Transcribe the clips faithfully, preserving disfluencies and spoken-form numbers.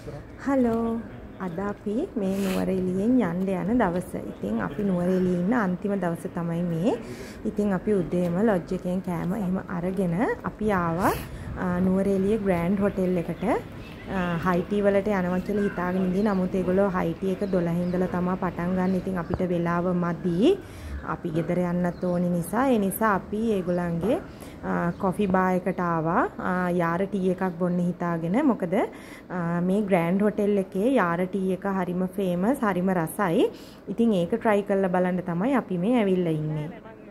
Hello අද අපි මේ නුවරඑළියෙන් යන්න යන දවස. ඉතින් අපි නුවරඑළියේ ඉන්න අන්තිම දවස තමයි මේ. ඉතින් අපි උදේම ලොජ් එකෙන් කෑම එහෙම අරගෙන අපි ආවා නුවරඑළියේ ග්‍රෑන්ඩ් හොටෙල් එකට. හයි ටී වලට යනවා කියලා හිතාගෙන ඉඳි. නමුත් ඒගොල්ලෝ හයි ටී එක දොළහ ඉඳලා තමයි පටන් ගන්න. ඉතින් අපිට වෙලාව මදි. අපි ගෙදර යන්නත් ඕනි නිසා ඒ නිසා අපි ඒගොල්ලන්ගේ කොෆි බාර් එකට ආවා. යාර ටී එකක් බොන්න හිතාගෙන. මොකද මේ ග්‍රෑන්ඩ් හොටෙල් එකේ යාර ටී එක හරිම ෆේමස්, හරිම රසයි. ඉතින් ඒක try කරලා බලන්න තමයි අපි මේ ඇවිල්ලා ඉන්නේ.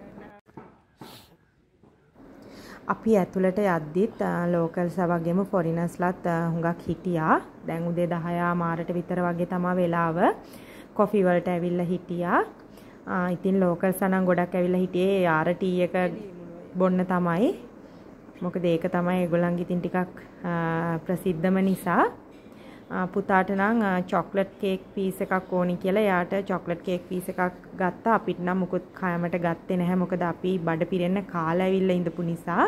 අපි ඇතුළට යද්දිත් ලෝකල්ස් වගේම ෆොරිනර්ස්ලාත් හුඟක් හිටියා. දැන් උදේ දහය මාරට විතර වගේ තමයි වෙලාව. කොෆි වලට ඇවිල්ලා හිටියා. ඉතින් ලෝකල්ස් අනන් ගොඩක් ඇවිල්ලා හිටියේ යාර ටී එක බොන්න තමයි. මොකද ඒක තමයි ඒගොල්ලන්ගේ ඉතින් ටිකක් ප්‍රසිද්ධම නිසා. පුතාට නම් චොක්ලට් කේක් පීස් එකක් ඕනි කියලා එයාට චොක්ලට් කේක් පීස් එකක් ගත්තා. අපිට නම් මුකුත් කෑමට ගත්තේ නැහැ. මොකද අපි බඩ පිරෙන්න කාලා ඇවිල්ලා ඉඳපු නිසා.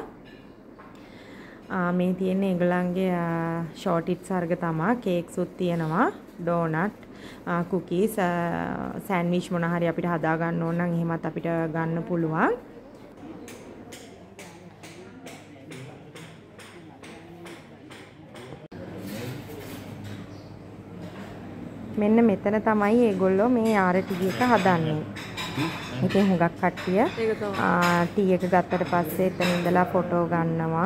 මේ තියෙන්නේ ඒගොල්ලන්ගේ ෂෝටිට්ස් වර්ග තමයි. කේක්ස්ුත් තියෙනවා, ඩෝනට්, කුකීස්, සෑන්ඩ්විච් මොන හරි අපිට හදා ගන්න ඕන නම් එහෙමත් අපිට ගන්න පුළුවන්. මෙන්න මෙතන තමයි ඒගොල්ලෝ මේ යාර ටී එක හදන්නේ. ඉතින් හුඟක් කට්ටිය ටී එක ගත්තට පස්සේ එතන ඉඳලා ෆොටෝ ගන්නවා.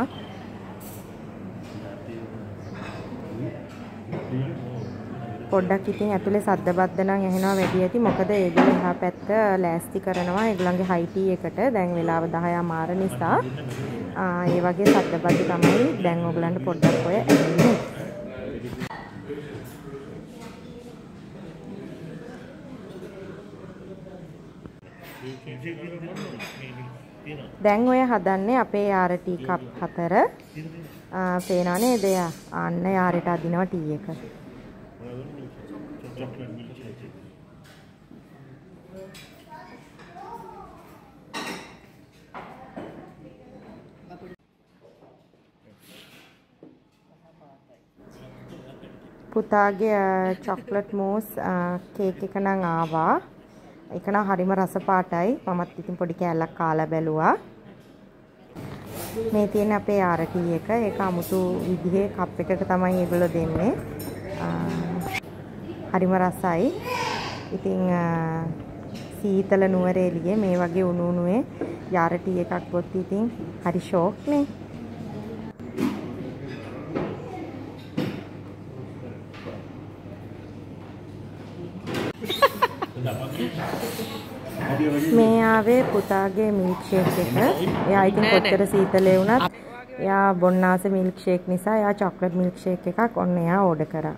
පොඩ්ඩක් ඉතින් ඇතුලේ සද්ද බද්ද නම් ඇහෙනවා වැඩි ඇති. මොකද ඒගොල්ලෝ එහා පැත්ත ලෑස්ති කරනවා ඒගොල්ලන්ගේ හයි ටී එකට. දැන් වෙලාව දහය මාර නිසා ඒ වගේ සද්ද බද්ද තමයි දැන් ඕගොල්ලන්ට පොඩ්ඩක් ඔය ඇහෙන්නේ. දැන් ඔය හදන්නේ අපේ යාර ටී කප් හතර. පේනවා නේද? අන්න යාරට අදිනවා ටී එක. පුතාගේ චොක්ලට් මූස් කේක් එක නම් ආවා. ඒක නම් හරිම රස පාටයි. මමත් ඉතින් පොඩි කෑල්ලක් කාලා බැලුවා. මේ තියෙන අපේ යාර ටී එක. ඒක 아무තු විදිහේ කප් එකක තමයි ඒගොල්ලෝ දෙන්නේ. හරිම රසයි. ඉතින් සීතල නුවරඑළියේ මේ වගේ උණු උණුවේ යාර ටී එකක් බොත් ඉතින් හරි ෂෝක් නේ. මේ ආවේ පුතාගේ මිල්ක් ෂේක් එක. එයා ඉතින් කොච්චර සීතලේ වුණත් එයා බොන්නාස මිල්ක් ෂේක් නිසා එයා චොක්ලට් මිල්ක් ෂේක් එකක් ඔන්න එයා ඕඩර් කරා.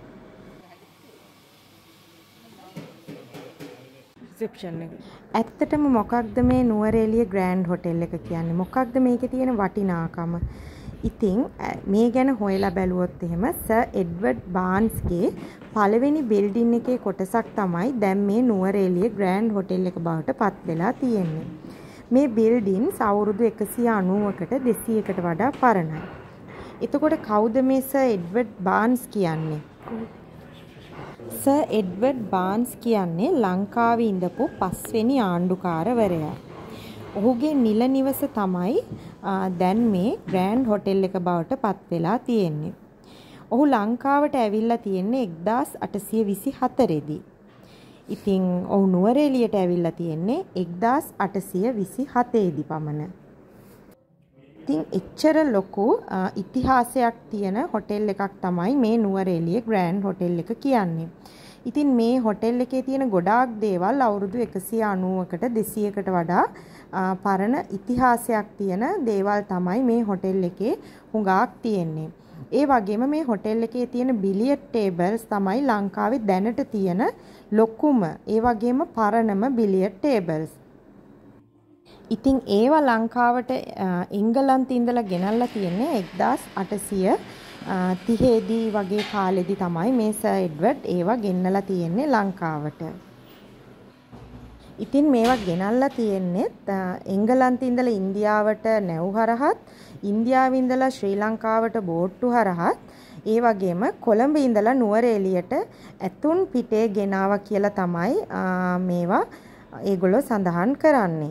රිසෙප්ෂන් එක. ඇත්තටම මොකක්ද මේ නුවරඑළිය ග්‍රෑන්ඩ් හොටෙල් එක කියන්නේ? මොකක්ද මේකේ තියෙන වටිනාකම? ඉතින් මේ ගැන හොයලා බැලුවොත් එහෙම සර් එඩ්වඩ් බාන්ස්ගේ පළවෙනි බිල්ඩින් එකේ කොටසක් තමයි දැන් මේ නුවරඑළිය ග්‍රෑන්ඩ් හොටෙල් එක බවට පත් වෙලා තියෙන්නේ. මේ බිල්ඩින්ස් අවුරුදු එකසිය අනූවකට දෙසීයකට වඩා පරණයි. එතකොට කවුද මේ සර් එඩ්වඩ් බාන්ස් කියන්නේ? සර් එඩ්වඩ් බාන්ස් කියන්නේ ලංකාවේ ඉඳපු පස්වෙනි ආණ්ඩුකාරවරයා. ඔහුගේ නිල නිවස තමයි දැන් මේ ග්‍රෑන්ඩ් හොටෙල් එක බවට පත් වෙලා තියෙන්නේ. ඔහු ලංකාවට ඇවිල්ලා තියෙන්නේ එක්දාස් අටසිය විසි හතරේදී. ඉතින් ඔහු නුවරඑළියට ඇවිල්ලා තියෙන්නේ එක්දාස් අටසිය විසි හතේදී පමණ. ඉතින් එච්චර ලොකු ඉතිහාසයක් තියෙන හොටෙල් එකක් තමයි මේ නුවරඑළිය ග්‍රෑන්ඩ් හොටෙල් එක කියන්නේ. ඉතින් මේ හොටෙල් එකේ තියෙන ගොඩාක් දේවල් අවුරුදු එකසිය අනූවකට දෙසීයකට වඩා පරණ ඉතිහාසයක් තියෙන දේවල් තමයි මේ හොටෙල් එකේ හුඟක් තියෙන්නේ. ඒ වගේම මේ හොටෙල් එකේ තියෙන බිලියඩ් ටේබල්ස් තමයි ලංකාවේ දැනට තියෙන ලොකුම ඒ වගේම පරණම බිලියඩ් ටේබල්ස්. ඉතින් ඒවා ලංකාවට එංගලන්තේ ඉඳලා ගෙනල්ලා තියෙන්නේ එක්දාස් අටසිය තිහේදී වගේ කාලෙදී තමයි මේ සර් එඩ්වඩ් ඒවා ගෙන්නලා තියෙන්නේ ලංකාවට. ඉතින් මේවා ගෙනල්ලා තියෙන්නේ එංගලන්තේ ඉඳලා ඉන්දියාවට නැව් හරහත්, ඉන්දියාවේ ඉඳලා ශ්‍රී ලංකාවට බෝට්ටු හරහත්, ඒ වගේම කොළඹ ඉඳලා නුවරඑළියට ඇතුන් පිටේ ගෙනාවා කියලා තමයි මේවා ඒගොල්ලෝ සඳහන් කරන්නේ.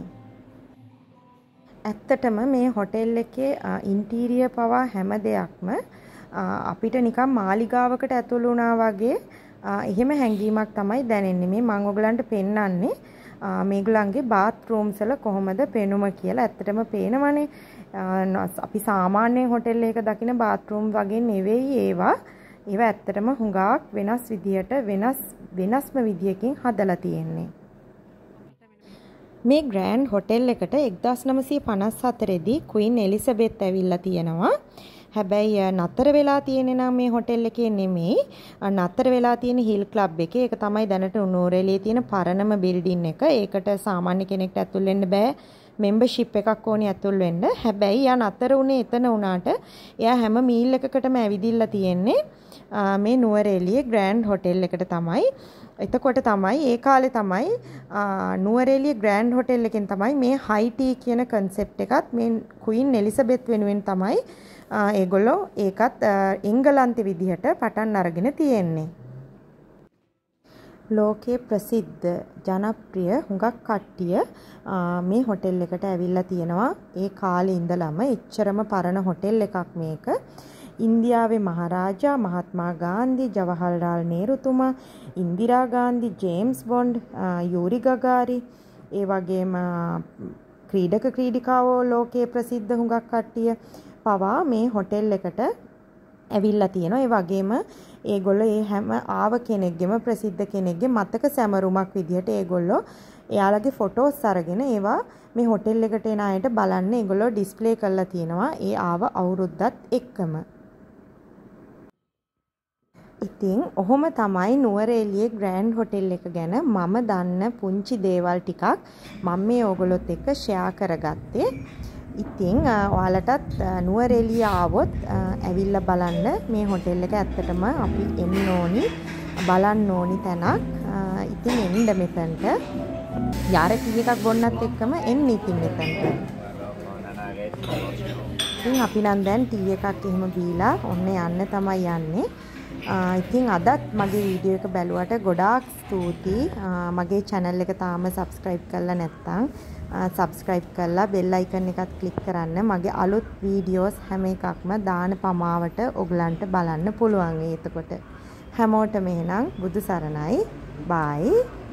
ඇත්තටම මේ හොටෙල් එකේ ඉන්ටීරියර් පවා හැම දෙයක්ම අපිට නිකන් මාලිගාවකට ඇතුළු වුණා වගේ එහෙම හැඟීමක් තමයි දැනෙන්නේ. මේ මම ඔයගලන්ට පෙන්නන්නේ මේගොල්ලන්ගේ බාත් රූම්ස් වල කොහොමද පෙනුම කියලා. ඇත්තටම පේනවනේ. අපි සාමාන්‍ය හොටෙල් එකක දකින බාත් රූම් වගේ නෙවෙයි ඒවා. ඒවා ඇත්තටම හුඟක් වෙනස් විදියට වෙනස් වෙනස්ම විදියකින් හදලා තියෙන්නේ. මේ ග්‍රෑන්ඩ් හොටෙල් එකට එක්දාස් නවසිය පනස් හතරේ දී ක්වීන් එලිසබෙත් ඇවිල්ලා තියෙනවා. හැබැයි නතර වෙලා තියෙන්නේ නම් මේ හොටෙල් එකේ නෙමෙයි. නතර වෙලා තියෙන හිල් ක්ලබ් එකේ. ඒක තමයි දැනට නුවරඑළියේ තියෙන පරණම බිල්ඩින් එක. ඒකට සාමාන්‍ය කෙනෙක්ට ඇතුල් වෙන්න බෑ. මෙම්බර්ෂිප් එකක් ඕනේ ඇතුල් වෙන්න. හැබැයි යා නතර උනේ එතන උනාට එයා හැම මීල් එකකටම ඇවිදින්න තියෙන්නේ මේ නුවරඑළියේ ග්‍රෑන්ඩ් හොටෙල් එකට තමයි. එතකොට තමයි ඒ කාලේ තමයි නුවරඑළිය ග්‍රෑන්ඩ් හොටෙල් එකෙන් තමයි මේ හයි ටී කියන කන්සෙප්ට් එකත් මේ ක්වීන් එලිසබෙත් වෙනුවෙන් තමයි ඒගොල්ලෝ ඒකත් එංගලන්තෙ විදිහට පටන් අරගෙන තියෙන්නේ. ලෝකයේ ප්‍රසිද්ධ ජනප්‍රිය හුඟක් කට්ටිය මේ හොටෙල් එකට ඇවිල්ලා තියෙනවා. ඒ කාලේ ඉඳලම එච්චරම පරණ හොටෙල් එකක් මේක. ඉන්දියාවේ මහරජා මහත්මා ගාන්ධි ජවහර්ලාල් නේරුතුමා Indira Gandhi James Bond Yuri Gagarin ඒ වගේම ක්‍රීඩක ක්‍රීඩිකාවෝ ලෝකයේ ප්‍රසිද්ධ හුඟක් කට්ටිය පවා මේ හොටෙල් එකට ඇවිල්ලා තියෙනවා. ඒ වගේම ඒගොල්ලෝ ඒ හැම ආව කෙනෙක්ගෙම ප්‍රසිද්ධ කෙනෙක්ගේ මතක සැමරුමක් විදිහට ඒගොල්ලෝ එයාලගේ ෆොටෝස් අරගෙන ඒවා මේ හොටෙල් එකට එන අයට බලන්න ඒගොල්ලෝ ඩිස්ප්ලේ කරලා තියෙනවා ඒ ආව අවුරුද්දත් එක්කම. ඉතින් ඔහොම තමයි නුවරඑළියේ ග්‍රෑන්ඩ් හොටෙල් එක ගැන මම දන්න පුංචි දේවල් ටිකක් මම මේ ඕගොල්ලොත් එක්ක ෂෙයා කරගත්තේ. ඉතින් ඔයාලටත් නුවරඑළිය ආවොත් ඇවිල්ලා බලන්න මේ හොටෙල් එක ඇත්තටම අපි එන්න ඕනි බලන්න ඕනි තැනක්. ඉතින් එන්න මෙතනට යාර ටී එකක් බොන්නත් එක්කම එන්න ඉතින් මෙතනට. ඉතින් අපි නම් දැන් ටී එකක් එහෙම බීලා ඔන්න යන්න තමයි යන්නේ. ඉතින් අදත් මගේ වීඩියෝ එක බැලුවට ගොඩාක් ස්තුතියි. මගේ channel එක තාම subscribe කරලා නැත්නම් subscribe කරලා bell icon එකත් click කරන්න. මගේ අලුත් වීඩියෝස් හැම එකක්ම දාන පමාවට ඔයගලන්ට බලන්න පුළුවන්. එතකොට හැමෝටම එහෙනම් බුදු සරණයි. bye.